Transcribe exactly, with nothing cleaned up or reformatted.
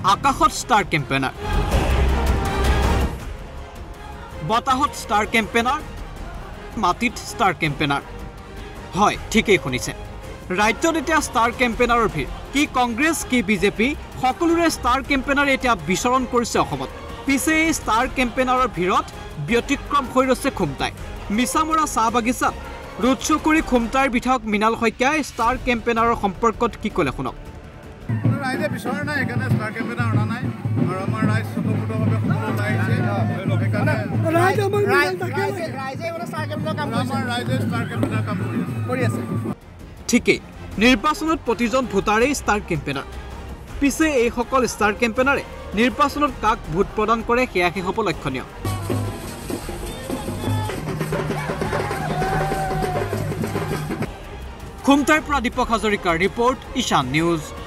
আকাশত star campaigner বতাহত star campaigner মাটিত ষ্টাৰ কেম্পেইনাৰ হয় ঠিকই শুনিছে ৰাজ্যত এতিয়া ষ্টাৰ কেম্পেইনাৰৰ ভিৰ কি কংগ্ৰেছ কি বিজেপি সকলোৰে ষ্টাৰ কেম্পেইনাৰ এতিয়া বিচৰণ কৰিছে অসমত পিছে এই ষ্টাৰ কেম্পেইনাৰৰ ভিৰত ব্যতিক্ৰম হৈ ৰছে খুমটাই মিছামৰা চাহ বাগিচাত ৰোড শ্ব' কৰি খুমটাইৰ বিধায়ক মৃণাল শইকীয়াই ষ্টাৰ কেম্পেইনাৰৰ সম্পৰ্কত কি ক'লে শুনক ৰাইজে বিচৰা নাই সেইকাৰণে ষ্টাৰ কেম্পেইনাৰ অনা নাই আৰু আমাৰ ৰাইজ স্বতঃস্ফূৰ্তভাৱে সকলো ওলাই আহিছে কৰি আছে ঠিকেই নিৰ্বাচনত প্ৰতিজন ভোটাৰেই ষ্টাৰ কেম্পেইনাৰ পিছে এইসকল ষ্টাৰ কেম্পেইনাৰে নিৰ্বাচনত কাক ভোট প্ৰদান কৰে সেয়াহে হ'ব লক্ষণীয় খুমটাইৰ পৰা দীপক হাজৰিকাৰ ৰিপৰ্ট ঈশান নিউজ।